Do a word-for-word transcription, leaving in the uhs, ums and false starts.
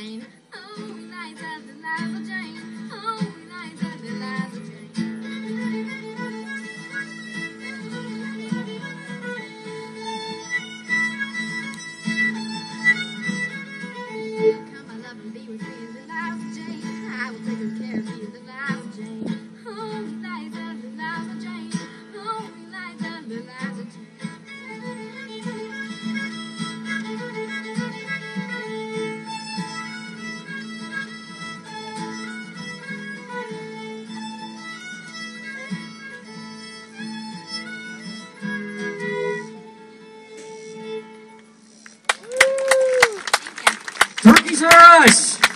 Jane. Oh, Eliza, Eliza Jane. Oh, Eliza, Eliza Jane. Come, my love, and be with me, Eliza Jane. I will take good care of you, Eliza Jane. Oh, Eliza, Eliza Jane. Oh, Eliza, Eliza Jane. Turkeys R Us!